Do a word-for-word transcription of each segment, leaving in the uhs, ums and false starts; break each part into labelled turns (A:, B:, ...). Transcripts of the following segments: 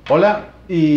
A: Hola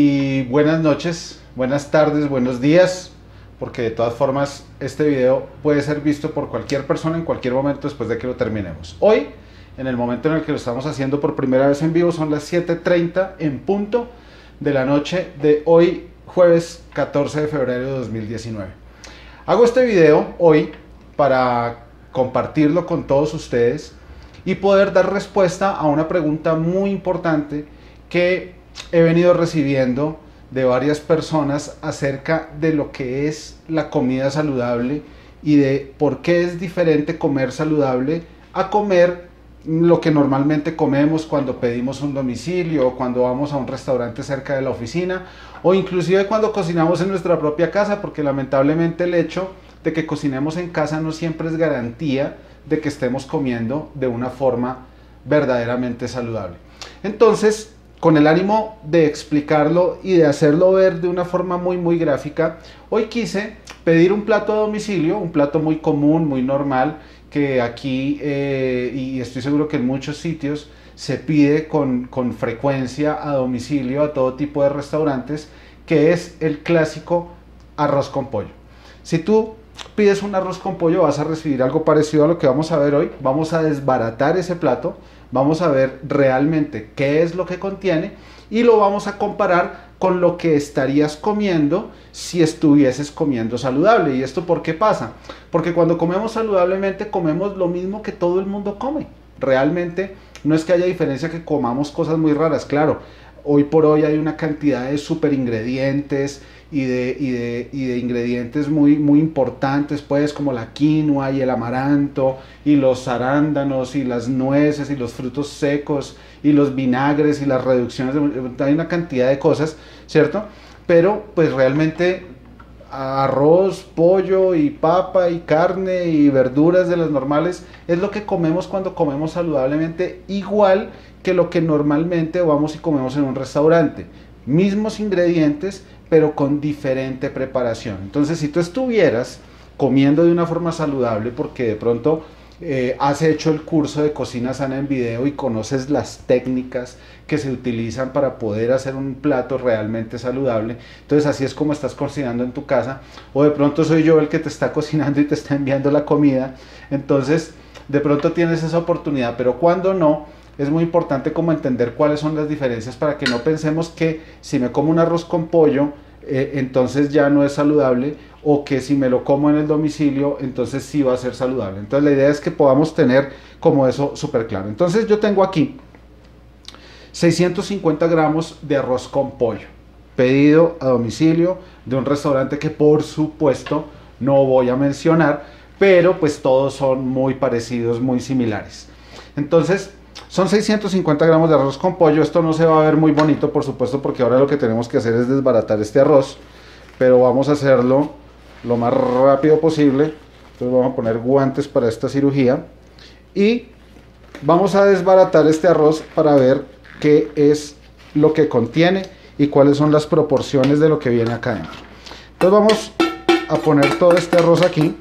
A: y buenas noches, buenas tardes, buenos días, porque de todas formas este video puede ser visto por cualquier persona en cualquier momento después de que lo terminemos. Hoy, en el momento en el que lo estamos haciendo por primera vez en vivo, son las siete treinta en punto de la noche de hoy, jueves catorce de febrero de dos mil diecinueve. Hago este video hoy para compartirlo con todos ustedes y poder dar respuesta a una pregunta muy importante que he venido recibiendo de varias personas acerca de lo que es la comida saludable y de por qué es diferente comer saludable a comer lo que normalmente comemos cuando pedimos un domicilio o cuando vamos a un restaurante cerca de la oficina o inclusive cuando cocinamos en nuestra propia casa, porque lamentablemente el hecho de que cocinemos en casa no siempre es garantía de que estemos comiendo de una forma verdaderamente saludable. Entonces, con el ánimo de explicarlo y de hacerlo ver de una forma muy muy gráfica, hoy quise pedir un plato a domicilio, un plato muy común, muy normal, que aquí, eh, y estoy seguro que en muchos sitios, se pide con, con frecuencia a domicilio a todo tipo de restaurantes, que es el clásico arroz con pollo. Si tú pides un arroz con pollo, vas a recibir algo parecido a lo que vamos a ver hoy. Vamos a desbaratar ese plato, vamos a ver realmente qué es lo que contiene y lo vamos a comparar con lo que estarías comiendo si estuvieses comiendo saludable. ¿Y esto por qué pasa? Porque cuando comemos saludablemente comemos lo mismo que todo el mundo come. Realmente no es que haya diferencia que comamos cosas muy raras, claro. Hoy por hoy hay una cantidad de super ingredientes y de, y de, y de ingredientes muy, muy importantes, pues, como la quinoa y el amaranto y los arándanos y las nueces y los frutos secos y los vinagres y las reducciones de, hay una cantidad de cosas, ¿cierto? Pero pues realmente arroz, pollo y papa y carne y verduras de las normales es lo que comemos cuando comemos saludablemente, igual que lo que normalmente vamos y comemos en un restaurante. Mismos ingredientes, pero con diferente preparación. Entonces, si tú estuvieras comiendo de una forma saludable, porque de pronto eh, has hecho el curso de cocina sana en video y conoces las técnicas que se utilizan para poder hacer un plato realmente saludable, entonces así es como estás cocinando en tu casa, o de pronto soy yo el que te está cocinando y te está enviando la comida, entonces de pronto tienes esa oportunidad, pero cuando no, es muy importante como entender cuáles son las diferencias para que no pensemos que si me como un arroz con pollo, eh, entonces ya no es saludable, o que si me lo como en el domicilio, entonces sí va a ser saludable. Entonces la idea es que podamos tener como eso súper claro. Entonces yo tengo aquí seiscientos cincuenta gramos de arroz con pollo, pedido a domicilio de un restaurante que por supuesto no voy a mencionar, pero pues todos son muy parecidos, muy similares. Entonces, son seiscientos cincuenta gramos de arroz con pollo. Esto no se va a ver muy bonito, por supuesto, porque ahora lo que tenemos que hacer es desbaratar este arroz, pero vamos a hacerlo lo más rápido posible. Entonces vamos a poner guantes para esta cirugía y vamos a desbaratar este arroz para ver qué es lo que contiene y cuáles son las proporciones de lo que viene acá adentro. Entonces vamos a poner todo este arroz aquí,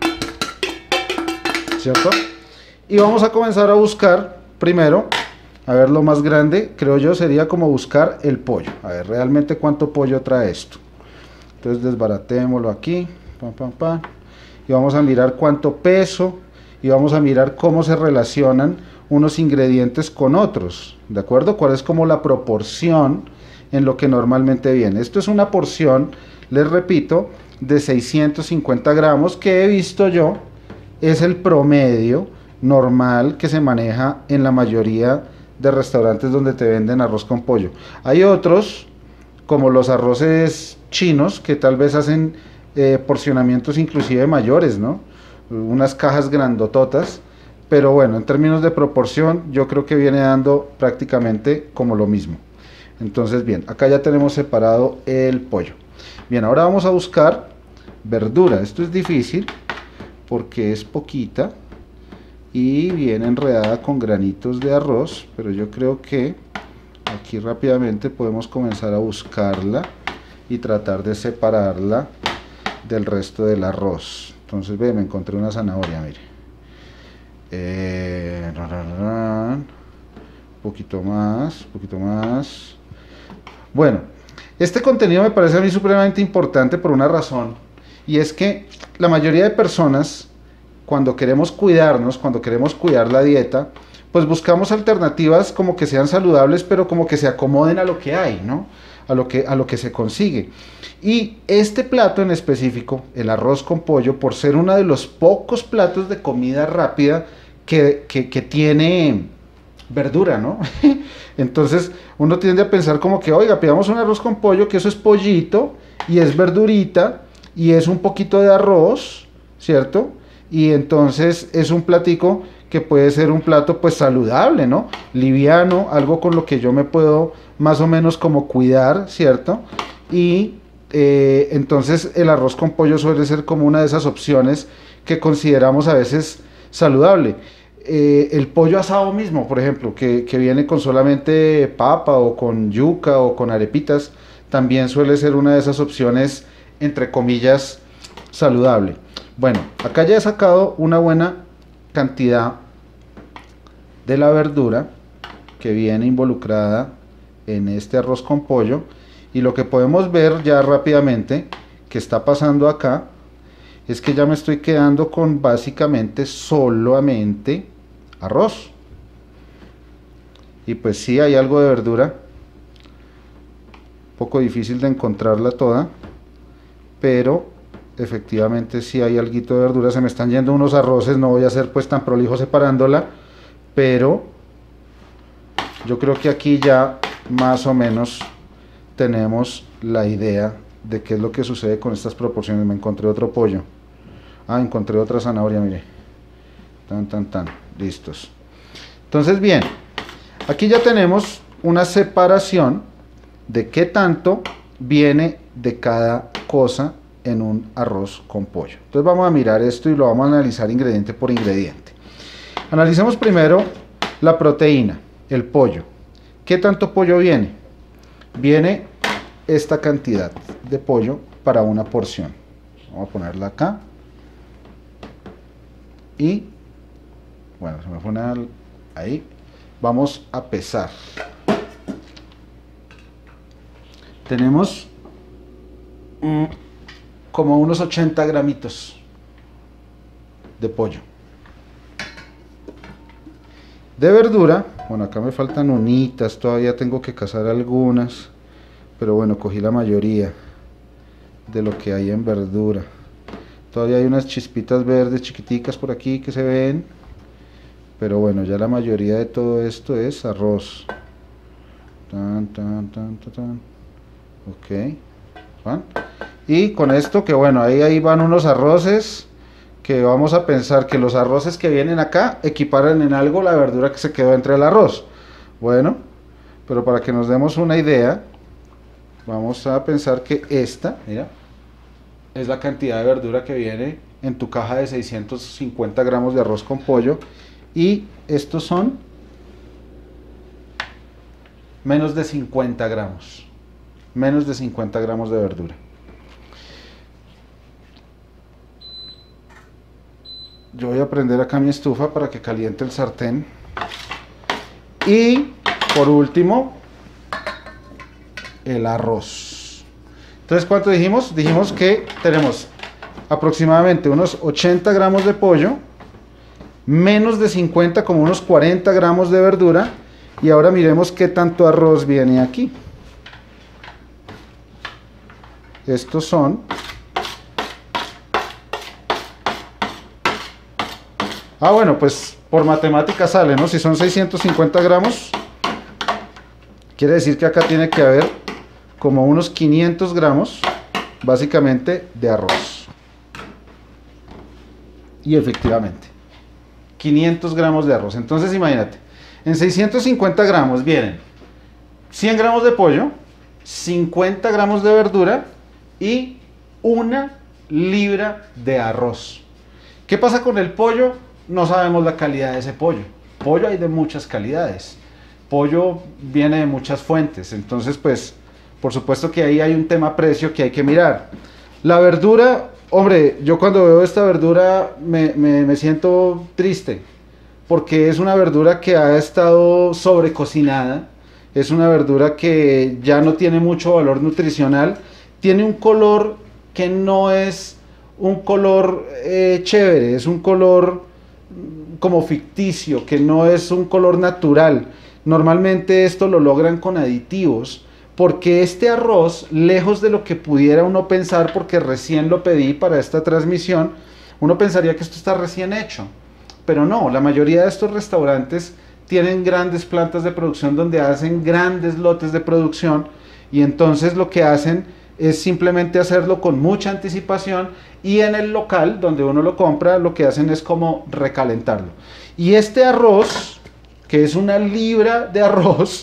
A: ¿cierto? Y vamos a comenzar a buscar primero, a ver, lo más grande, creo yo, sería como buscar el pollo. A ver, realmente cuánto pollo trae esto. Entonces desbaratémoslo aquí, pam, pam, pam, y vamos a mirar cuánto peso, y vamos a mirar cómo se relacionan unos ingredientes con otros, ¿de acuerdo? Cuál es como la proporción en lo que normalmente viene. Esto es una porción, les repito, de seiscientos cincuenta gramos, que he visto yo, es el promedio normal que se maneja en la mayoría de restaurantes donde te venden arroz con pollo. Hay otros, como los arroces chinos, que tal vez hacen eh, porcionamientos inclusive mayores, ¿no? Unas cajas grandototas, pero bueno, en términos de proporción, yo creo que viene dando prácticamente como lo mismo. Entonces, bien, acá ya tenemos separado el pollo. Bien, ahora vamos a buscar verdura. Esto es difícil porque es poquita y viene enredada con granitos de arroz, pero yo creo que aquí rápidamente podemos comenzar a buscarla y tratar de separarla del resto del arroz. Entonces, ve, me encontré una zanahoria, mire. Eh, un poquito más, un poquito más. Bueno, este contenido me parece a mí supremamente importante por una razón, y es que la mayoría de personas, cuando queremos cuidarnos, cuando queremos cuidar la dieta, pues buscamos alternativas como que sean saludables, pero como que se acomoden a lo que hay, ¿no? A lo que, a lo que se consigue. Y este plato en específico, el arroz con pollo, por ser uno de los pocos platos de comida rápida que, que, que tiene verdura, ¿no? Entonces uno tiende a pensar como que, oiga, pidamos un arroz con pollo, que eso es pollito, y es verdurita, y es un poquito de arroz, ¿cierto? Y entonces es un platico que puede ser un plato pues saludable, ¿no? Liviano, algo con lo que yo me puedo más o menos como cuidar, ¿cierto? Y eh, entonces el arroz con pollo suele ser como una de esas opciones que consideramos a veces saludable. Eh, el pollo asado mismo, por ejemplo, que, que viene con solamente papa o con yuca o con arepitas, también suele ser una de esas opciones, entre comillas, saludable. Bueno, acá ya he sacado una buena cantidad de la verdura que viene involucrada en este arroz con pollo, y lo que podemos ver ya rápidamente que está pasando acá es que ya me estoy quedando con básicamente solamente arroz, y pues sí hay algo de verdura, un poco difícil de encontrarla toda, pero efectivamente sí hay alguito de verdura. Se me están yendo unos arroces, no voy a ser pues tan prolijo separándola, pero yo creo que aquí ya más o menos tenemos la idea de qué es lo que sucede con estas proporciones. Me encontré otro pollo, ah, encontré otra zanahoria, mire, tan tan tan, listos. Entonces bien, aquí ya tenemos una separación de qué tanto viene de cada cosa en un arroz con pollo. Entonces vamos a mirar esto y lo vamos a analizar ingrediente por ingrediente. Analicemos primero la proteína, el pollo. ¿Qué tanto pollo viene? Viene esta cantidad de pollo para una porción. Vamos a ponerla acá. Y, bueno, se me pone ahí. Vamos a pesar. Tenemos mm, como unos ochenta gramitos de pollo. De verdura, bueno, acá me faltan unitas, todavía tengo que cazar algunas, pero bueno, cogí la mayoría de lo que hay en verdura. Todavía hay unas chispitas verdes chiquiticas por aquí que se ven, pero bueno, ya la mayoría de todo esto es arroz. Tan, tan, tan, tan, tan. Ok, ¿van? Y con esto que bueno, ahí, ahí van unos arroces, que vamos a pensar que los arroces que vienen acá equiparan en algo la verdura que se quedó entre el arroz. Bueno, pero para que nos demos una idea, vamos a pensar que esta, mira, es la cantidad de verdura que viene en tu caja de seiscientos cincuenta gramos de arroz con pollo, y estos son menos de cincuenta gramos, menos de cincuenta gramos de verdura. Yo voy a prender acá mi estufa para que caliente el sartén. Y por último, el arroz. Entonces, ¿cuánto dijimos? Dijimos que tenemos aproximadamente unos ochenta gramos de pollo, menos de cincuenta, como unos cuarenta gramos de verdura. Y ahora miremos qué tanto arroz viene aquí. Estos son... Ah, bueno, pues por matemática sale, ¿no? Si son seiscientos cincuenta gramos, quiere decir que acá tiene que haber como unos quinientos gramos, básicamente, de arroz. Y efectivamente, quinientos gramos de arroz. Entonces, imagínate, en seiscientos cincuenta gramos vienen cien gramos de pollo, cincuenta gramos de verdura y una libra de arroz. ¿Qué pasa con el pollo? No sabemos la calidad de ese pollo. Pollo hay de muchas calidades. Pollo viene de muchas fuentes. Entonces, pues, por supuesto que ahí hay un tema precio que hay que mirar. La verdura, hombre, yo cuando veo esta verdura me, me, me siento triste, porque es una verdura que ha estado sobrecocinada, es una verdura que ya no tiene mucho valor nutricional, tiene un color que no es un color eh, chévere, es un color como ficticio, que no es un color natural. Normalmente esto lo logran con aditivos, porque este arroz, lejos de lo que pudiera uno pensar, porque recién lo pedí para esta transmisión, uno pensaría que esto está recién hecho, pero no, la mayoría de estos restaurantes tienen grandes plantas de producción donde hacen grandes lotes de producción, y entonces lo que hacen es simplemente hacerlo con mucha anticipación, y en el local donde uno lo compra lo que hacen es como recalentarlo. Y este arroz, que es una libra de arroz,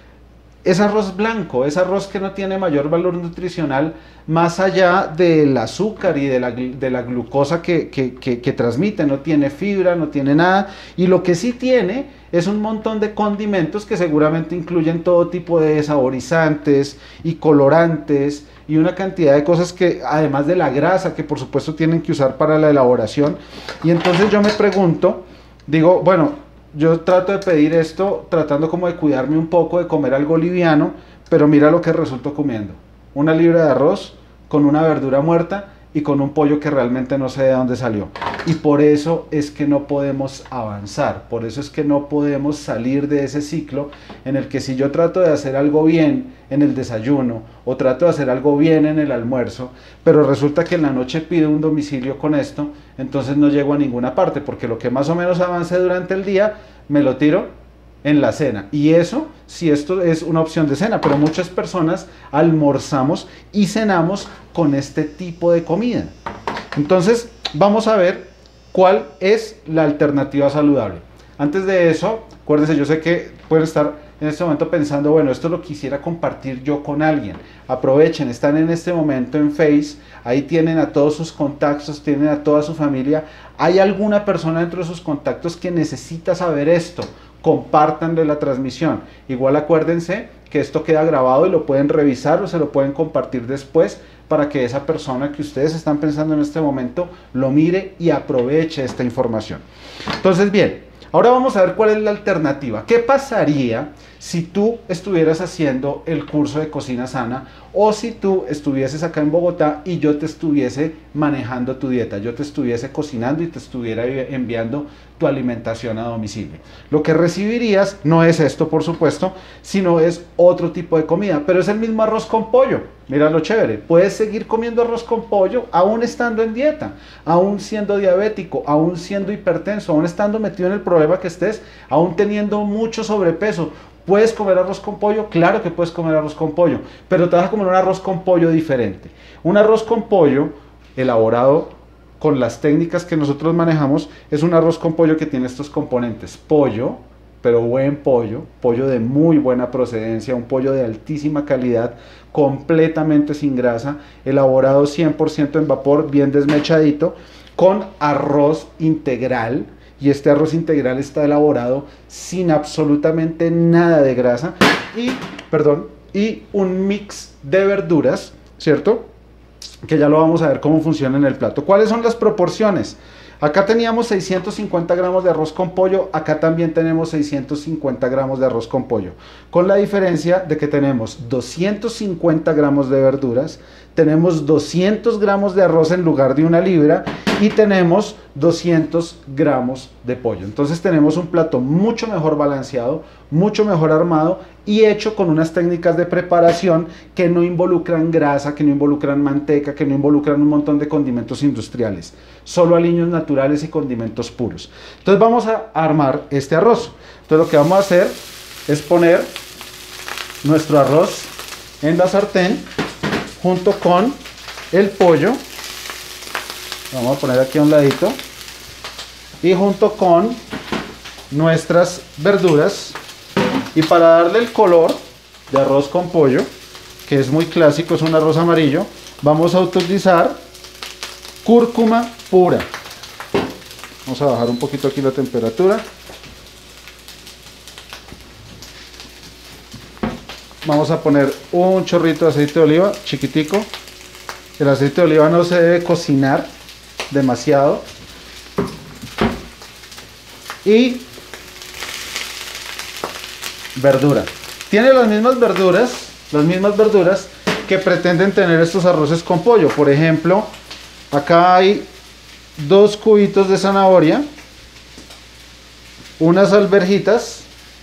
A: es arroz blanco, es arroz que no tiene mayor valor nutricional más allá del azúcar y de la, de la glucosa que, que, que, que transmite. No tiene fibra, no tiene nada, y lo que sí tiene es un montón de condimentos que seguramente incluyen todo tipo de saborizantes y colorantes y una cantidad de cosas que, además de la grasa que por supuesto tienen que usar para la elaboración. Y entonces yo me pregunto, digo, bueno, yo trato de pedir esto tratando como de cuidarme un poco, de comer algo liviano, pero mira lo que resulto comiendo: una libra de arroz con una verdura muerta y con un pollo que realmente no sé de dónde salió. Y por eso es que no podemos avanzar, por eso es que no podemos salir de ese ciclo en el que si yo trato de hacer algo bien en el desayuno o trato de hacer algo bien en el almuerzo, pero resulta que en la noche pido un domicilio con esto, entonces no llego a ninguna parte, porque lo que más o menos avance durante el día me lo tiro en la cena. Y eso, si esto es una opción de cena, pero muchas personas almorzamos y cenamos con este tipo de comida. Entonces vamos a ver cuál es la alternativa saludable. Antes de eso, acuérdense, yo sé que pueden estar en este momento pensando, bueno, esto lo quisiera compartir yo con alguien. Aprovechen, están en este momento en Face, ahí tienen a todos sus contactos, tienen a toda su familia. ¿Hay alguna persona dentro de sus contactos que necesita saber esto? Compártanle la transmisión. Igual acuérdense que esto queda grabado y lo pueden revisar o se lo pueden compartir después para que esa persona que ustedes están pensando en este momento lo mire y aproveche esta información. Entonces, bien, ahora vamos a ver cuál es la alternativa. ¿Qué pasaría si tú estuvieras haciendo el curso de cocina sana, o si tú estuvieses acá en Bogotá y yo te estuviese manejando tu dieta, yo te estuviese cocinando y te estuviera enviando tu alimentación a domicilio? Lo que recibirías no es esto, por supuesto, sino es otro tipo de comida, pero es el mismo arroz con pollo. Mira lo chévere, puedes seguir comiendo arroz con pollo aún estando en dieta, aún siendo diabético, aún siendo hipertenso, aún estando metido en el problema que estés, aún teniendo mucho sobrepeso. ¿Puedes comer arroz con pollo? Claro que puedes comer arroz con pollo, pero te vas a comer un arroz con pollo diferente. Un arroz con pollo elaborado con las técnicas que nosotros manejamos es un arroz con pollo que tiene estos componentes: pollo, pero buen pollo, pollo de muy buena procedencia, un pollo de altísima calidad, completamente sin grasa, elaborado cien por ciento en vapor, bien desmechadito, con arroz integral. Y este arroz integral está elaborado sin absolutamente nada de grasa y, perdón, y un mix de verduras, ¿cierto? Que ya lo vamos a ver cómo funciona en el plato. ¿Cuáles son las proporciones? Acá teníamos seiscientos cincuenta gramos de arroz con pollo, acá también tenemos seiscientos cincuenta gramos de arroz con pollo, con la diferencia de que tenemos doscientos cincuenta gramos de verduras, tenemos doscientos gramos de arroz en lugar de una libra y tenemos doscientos gramos de pollo. Entonces tenemos un plato mucho mejor balanceado, mucho mejor armado y hecho con unas técnicas de preparación que no involucran grasa, que no involucran manteca, que no involucran un montón de condimentos industriales, solo aliños naturales y condimentos puros. Entonces vamos a armar este arroz. Entonces lo que vamos a hacer es poner nuestro arroz en la sartén junto con el pollo. Vamos a poner aquí a un ladito, y junto con nuestras verduras. Y para darle el color de arroz con pollo, que es muy clásico, es un arroz amarillo, vamos a utilizar cúrcuma pura. Vamos a bajar un poquito aquí la temperatura. Vamos a poner un chorrito de aceite de oliva, chiquitico. El aceite de oliva no se debe cocinar demasiado. Y verdura. Tiene las mismas verduras, las mismas verduras que pretenden tener estos arroces con pollo. Por ejemplo, acá hay dos cubitos de zanahoria, unas alverjitas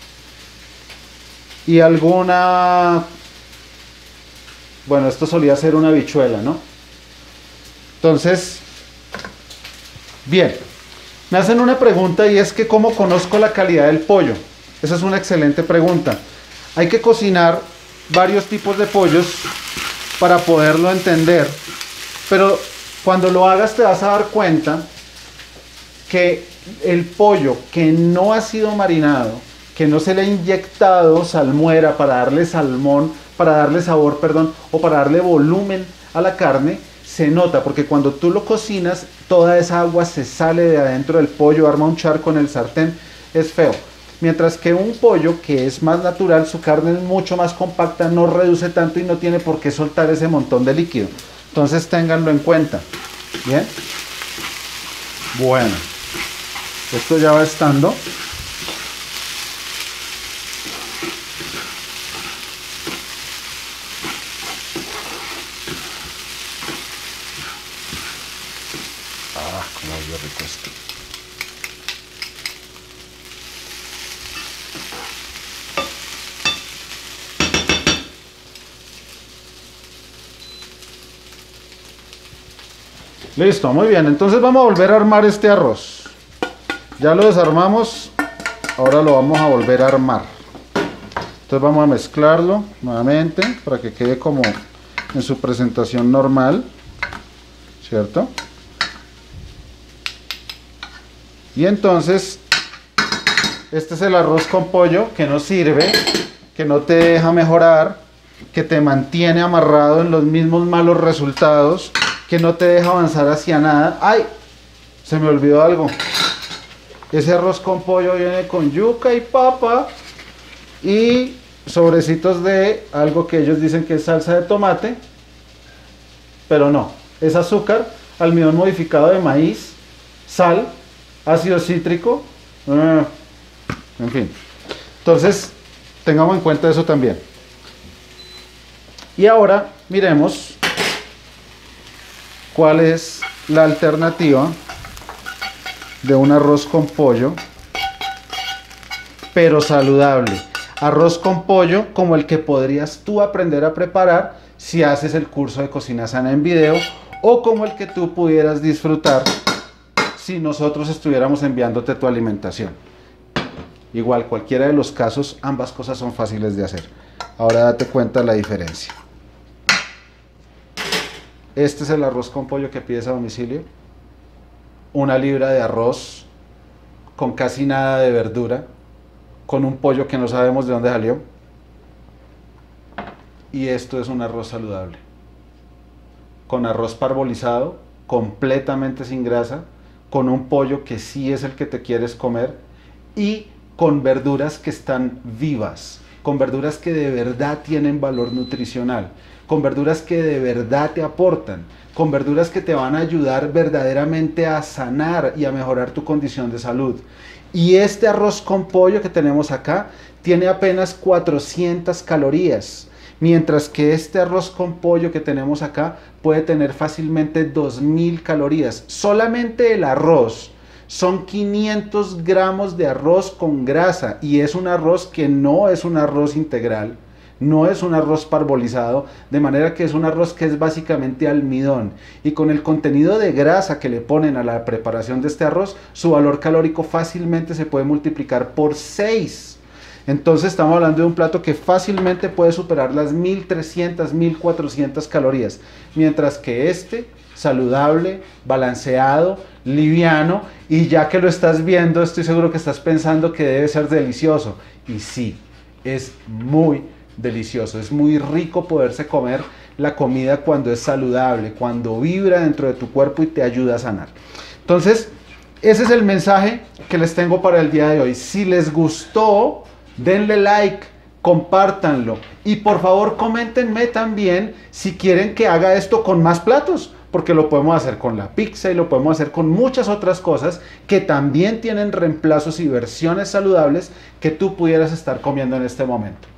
A: y alguna, bueno, esto solía ser una habichuela, ¿no? Entonces, bien, me hacen una pregunta y es que ¿cómo conozco la calidad del pollo? Esa es una excelente pregunta. Hay que cocinar varios tipos de pollos para poderlo entender, pero cuando lo hagas te vas a dar cuenta que el pollo que no ha sido marinado, que no se le ha inyectado salmuera para darle salmón, para darle sabor, perdón, o para darle volumen a la carne, se nota, porque cuando tú lo cocinas, toda esa agua se sale de adentro del pollo, arma un charco en el sartén, es feo. Mientras que un pollo que es más natural, su carne es mucho más compacta, no reduce tanto y no tiene por qué soltar ese montón de líquido. Entonces ténganlo en cuenta. Bien. Bueno. Esto ya va estando. Ah, cómo es rico esto. Listo, muy bien. Entonces vamos a volver a armar este arroz. Ya lo desarmamos, ahora lo vamos a volver a armar. Entonces vamos a mezclarlo nuevamente para que quede como en su presentación normal, ¿cierto? Y entonces, este es el arroz con pollo que no sirve, que no te deja mejorar, que te mantiene amarrado en los mismos malos resultados, que no te deja avanzar hacia nada. ¡Ay! Se me olvidó algo. Ese arroz con pollo viene con yuca y papa y sobrecitos de algo que ellos dicen que es salsa de tomate, pero no, es azúcar, almidón modificado de maíz, sal, ácido cítrico, en fin. Entonces, tengamos en cuenta eso también. Y ahora miremos cuál es la alternativa de un arroz con pollo, pero saludable. Arroz con pollo como el que podrías tú aprender a preparar si haces el curso de Cocina Sana en video, o como el que tú pudieras disfrutar si nosotros estuviéramos enviándote tu alimentación. Igual, cualquiera de los casos, ambas cosas son fáciles de hacer. Ahora date cuenta de la diferencia. Este es el arroz con pollo que pides a domicilio. Una libra de arroz con casi nada de verdura, con un pollo que no sabemos de dónde salió. Y esto es un arroz saludable, con arroz parbolizado, completamente sin grasa, con un pollo que sí es el que te quieres comer y con verduras que están vivas, con verduras que de verdad tienen valor nutricional, con verduras que de verdad te aportan, con verduras que te van a ayudar verdaderamente a sanar y a mejorar tu condición de salud. Y este arroz con pollo que tenemos acá tiene apenas cuatrocientas calorías, mientras que este arroz con pollo que tenemos acá puede tener fácilmente dos mil calorías. Solamente el arroz son quinientos gramos de arroz con grasa, y es un arroz que no es un arroz integral, no es un arroz parbolizado, de manera que es un arroz que es básicamente almidón, y con el contenido de grasa que le ponen a la preparación de este arroz, su valor calórico fácilmente se puede multiplicar por seis. Entonces estamos hablando de un plato que fácilmente puede superar las mil trescientas, mil cuatrocientas calorías, mientras que este, saludable, balanceado, liviano, y ya que lo estás viendo, estoy seguro que estás pensando que debe ser delicioso, y sí, es muy delicioso, es muy rico poderse comer la comida cuando es saludable, cuando vibra dentro de tu cuerpo y te ayuda a sanar. Entonces, ese es el mensaje que les tengo para el día de hoy. Si les gustó, denle like, compártanlo y por favor coméntenme también si quieren que haga esto con más platos, porque lo podemos hacer con la pizza y lo podemos hacer con muchas otras cosas que también tienen reemplazos y versiones saludables que tú pudieras estar comiendo en este momento.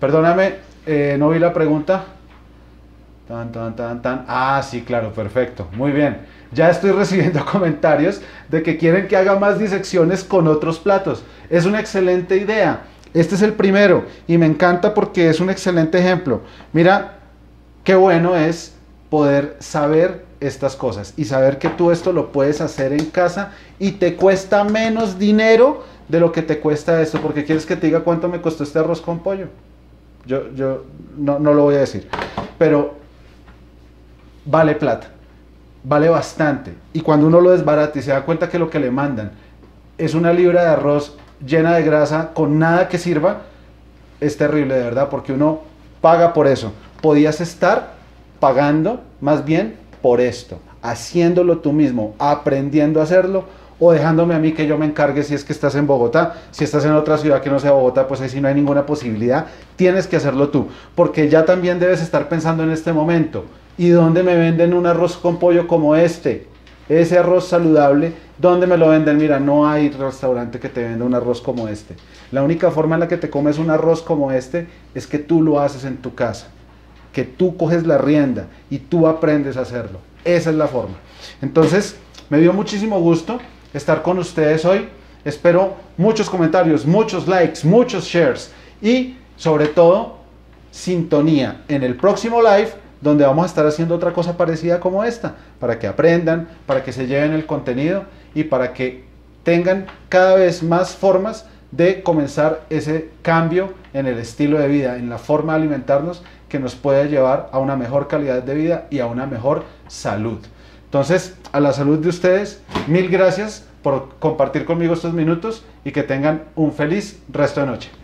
A: Perdóname, eh, no vi la pregunta. Tan, tan, tan, tan. Ah, sí, claro, perfecto. Muy bien. Ya estoy recibiendo comentarios de que quieren que haga más disecciones con otros platos. Es una excelente idea. Este es el primero y me encanta porque es un excelente ejemplo. Mira, qué bueno es poder saber estas cosas y saber que tú esto lo puedes hacer en casa y te cuesta menos dinero de lo que te cuesta esto. Porque quieres que te diga cuánto me costó este arroz con pollo. Yo, yo no, no lo voy a decir, pero vale plata, vale bastante. Y cuando uno lo desbarata y se da cuenta que lo que le mandan es una libra de arroz llena de grasa con nada que sirva, es terrible de verdad, porque uno paga por eso. Podías estar pagando más bien por esto, haciéndolo tú mismo, aprendiendo a hacerlo, o dejándome a mí que yo me encargue si es que estás en Bogotá. Si estás en otra ciudad que no sea Bogotá, pues ahí sí no hay ninguna posibilidad, tienes que hacerlo tú, porque ya también debes estar pensando en este momento, ¿y dónde me venden un arroz con pollo como este? Ese arroz saludable, ¿dónde me lo venden? Mira, no hay restaurante que te venda un arroz como este. La única forma en la que te comes un arroz como este es que tú lo haces en tu casa, que tú coges la rienda y tú aprendes a hacerlo. Esa es la forma. Entonces, me dio muchísimo gusto estar con ustedes hoy. Espero muchos comentarios, muchos likes, muchos shares y sobre todo sintonía en el próximo live, donde vamos a estar haciendo otra cosa parecida como esta, para que aprendan, para que se lleven el contenido y para que tengan cada vez más formas de comenzar ese cambio en el estilo de vida, en la forma de alimentarnos, que nos puede llevar a una mejor calidad de vida y a una mejor salud. Entonces, a la salud de ustedes, mil gracias por compartir conmigo estos minutos y que tengan un feliz resto de noche.